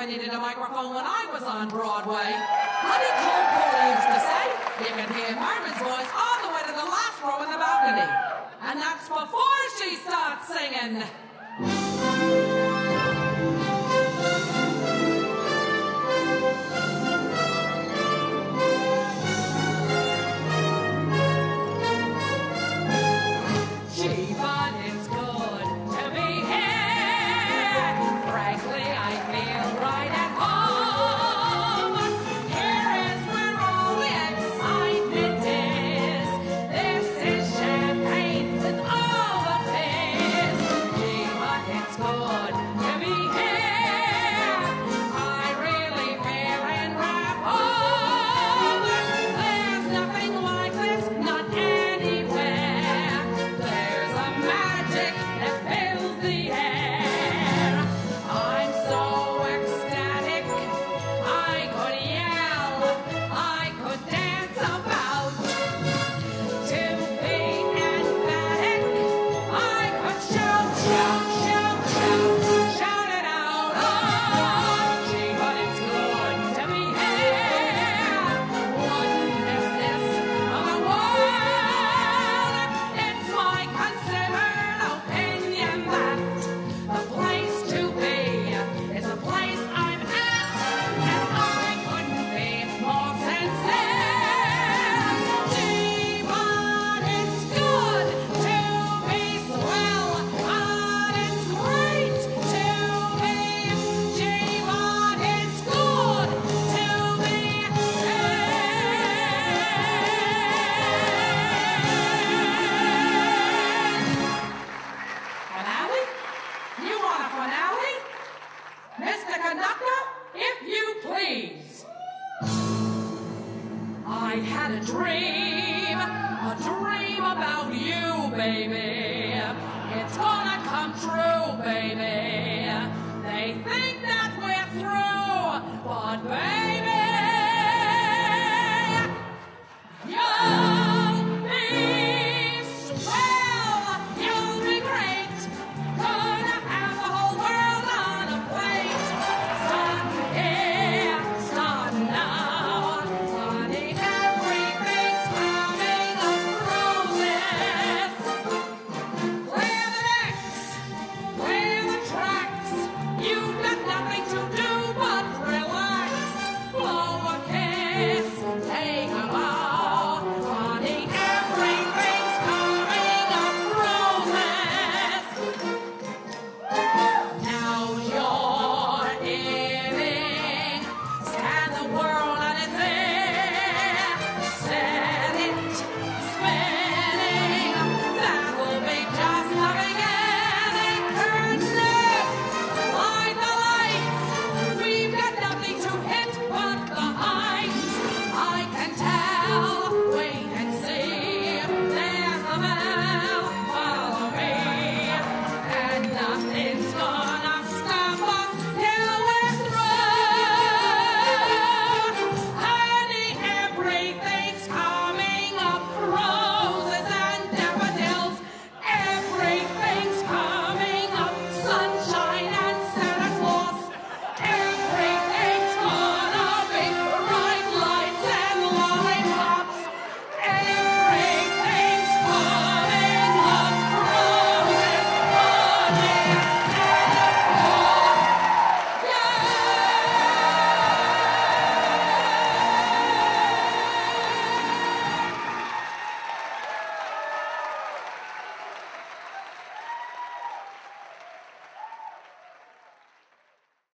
never needed a microphone when I was on Broadway. Honey Cole Cole used to say, you can hear Marvin's voice all the way to the last row in the balcony. And that's before she starts singing. I had a dream about you, baby. It's gonna come true, baby. They think that we're through, but baby,